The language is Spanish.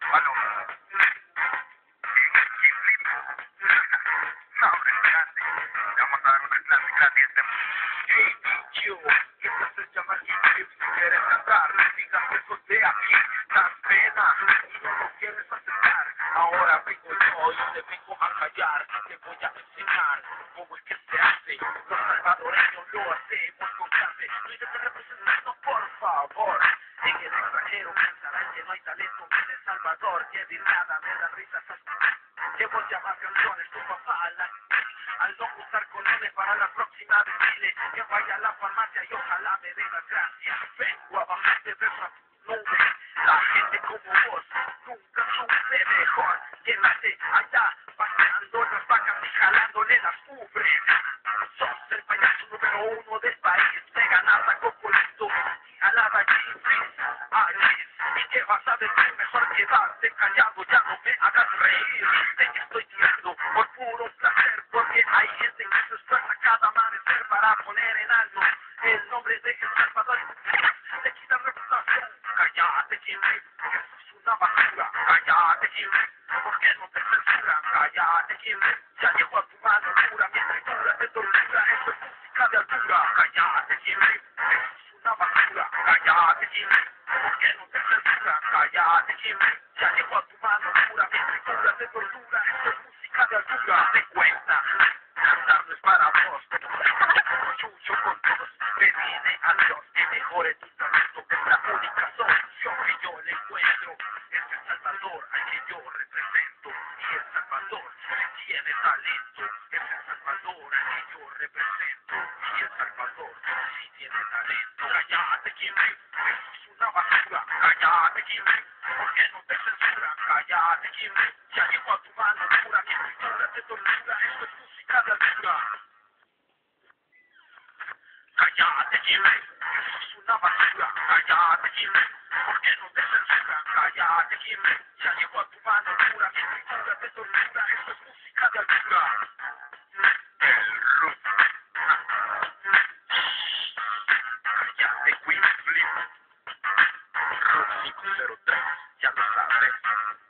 Aló. No, hombre, grande. Le vamos a dar una clase gratis de... Hey, yo, esto se llama hip. Si quieres cantar, digas que sos de aquí. Das pena y no lo quieres aceptar. Ahora vengo yo y te vengo a callar. Te voy a enseñar cómo es que se hace. Los salvadoreños lo hacemos con clase. No te representando, por favor. En el extranjero pensarán que no hay talento en El Salvador. Que de nada me da risas. Llevo ya más canciones, tu papá al no usar colones para la próxima desfile. Que vaya a la farmacia y ojalá me dé las gracias. Vengo a bajarte de esa nube. La gente como vos nunca supe mejor. Que nace allá paseando las vacas y jalándole las ubres. Sos el payaso número 1 del país. Te ganas a Cocolito y a la Rayifris. ¿Y qué vas a decir? Mejor quedarte callado, ya no me hagas reír. Te estoy tirando por puro placer, porque hay gente que se esfuerza cada amanecer para poner en alto el nombre de El Salvador. Te quitan reputación. Cállate, Kimmy, eso es una basura. Cállate, Kimmy, ¿por qué no te censuran? Cállate, Kimmy, ya llegó a tu mano pura. Mi escritura te tortura, eso es música de altura. Cállate, Kimmy, eso es una basura. Cállate, Kimmy, ¿por qué no te censuran? Cállate, Kimmy, ya llegó a tu mano pura. Mi escritura te tortura, eso es música de altura. Te cuenta, cantar no es para vos. Chucho con todos, pedile a Dios que mejore tu talento. Es la única solución que yo le encuentro. Es El Salvador al que yo represento. Y El Salvador sí tiene talento. Es El Salvador al que yo represento. Y El Salvador sí tiene talento. Cállate, Kimmy, eso es una basura. Cállate, Kimmy, ¿por qué no te censuran? Cállate, Kimmy, ya llegó a tu mano pura. Mi escritura te tortura, eso es música de altura. Cállate, Kimmy, eso es una basura. Cállate, Kimmy, ¿por qué no te censuran? Cállate, Kimmy, ya llegó a tu mano pura. Mi escritura te tortura, eso es música de altura. El root. Cállate, Queen Flip. Root 503, ya lo sabes.